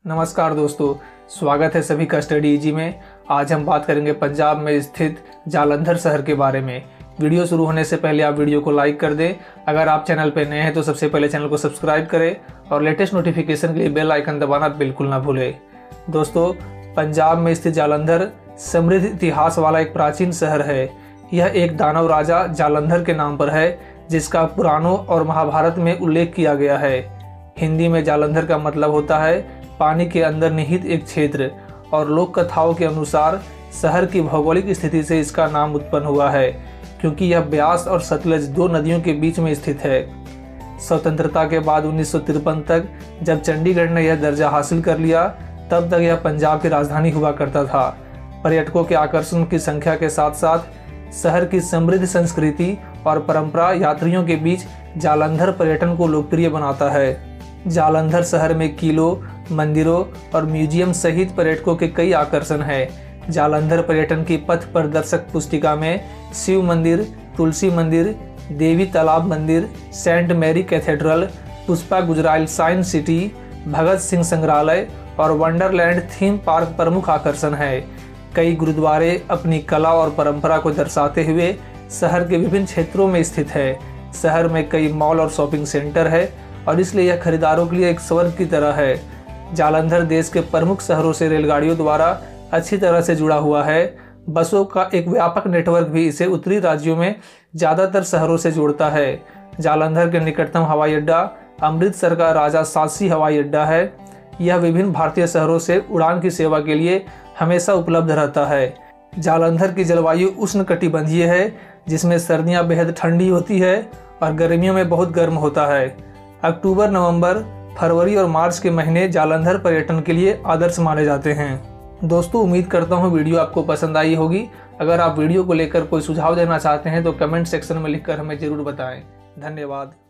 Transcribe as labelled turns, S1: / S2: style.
S1: नमस्कार दोस्तों, स्वागत है सभी का स्टडी इजी में। आज हम बात करेंगे पंजाब में स्थित जालंधर शहर के बारे में। वीडियो शुरू होने से पहले आप वीडियो को लाइक कर दें। अगर आप चैनल पर नए हैं तो सबसे पहले चैनल को सब्सक्राइब करें और लेटेस्ट नोटिफिकेशन के लिए बेल आइकन दबाना बिल्कुल ना भूलें। दोस्तों, पंजाब में स्थित जालंधर समृद्ध इतिहास वाला एक प्राचीन शहर है। यह एक दानव राजा जालंधर के नाम पर है, जिसका पुराणों और महाभारत में उल्लेख किया गया है। हिंदी में जालंधर का मतलब होता है पानी के अंदर निहित एक क्षेत्र, और लोक कथाओं के अनुसार शहर की भौगोलिक स्थिति से इसका नाम उत्पन्न हुआ है, क्योंकि यह ब्यास और सतलज दो नदियों के बीच में स्थित है। स्वतंत्रता के बाद 1953 तक जब चंडीगढ़ ने यह दर्जा हासिल कर लिया, तब तक यह पंजाब की राजधानी हुआ करता था। पर्यटकों के आकर्षण की संख्या के साथ साथ शहर की समृद्ध संस्कृति और परंपरा यात्रियों के बीच जालंधर पर्यटन को लोकप्रिय बनाता है। जालंधर शहर में किलों, मंदिरों और म्यूजियम सहित पर्यटकों के कई आकर्षण हैं। जालंधर पर्यटन की पथ प्रदर्शक पुस्तिका में शिव मंदिर, तुलसी मंदिर, Devi Talab Mandir, Saint Mary cathedral, Pushpa Gujral science city, Bhagat Singh संग्रहालय और वंडरलैंड थीम पार्क प्रमुख आकर्षण है। कई गुरुद्वारे अपनी कला और परंपरा को दर्शाते हुए शहर के विभिन्न क्षेत्रों में स्थित है। शहर में कई मॉल और शॉपिंग सेंटर है और इसलिए यह खरीदारों के लिए एक स्वर्ग की तरह है। जालंधर देश के प्रमुख शहरों से रेलगाड़ियों द्वारा अच्छी तरह से जुड़ा हुआ है। बसों का एक व्यापक नेटवर्क भी इसे उत्तरी राज्यों में ज़्यादातर शहरों से जोड़ता है। जालंधर के निकटतम हवाई अड्डा अमृतसर का राजा सासी हवाई अड्डा है। यह विभिन्न भारतीय शहरों से उड़ान की सेवा के लिए हमेशा उपलब्ध रहता है। जालंधर की जलवायु उष्णकटिबंधीय है, जिसमें सर्दियाँ बेहद ठंडी होती है और गर्मियों में बहुत गर्म होता है। अक्टूबर, नवंबर, फरवरी और मार्च के महीने जालंधर पर्यटन के लिए आदर्श माने जाते हैं। दोस्तों, उम्मीद करता हूँ वीडियो आपको पसंद आई होगी। अगर आप वीडियो को लेकर कोई सुझाव देना चाहते हैं तो कमेंट सेक्शन में लिखकर हमें ज़रूर बताएं। धन्यवाद।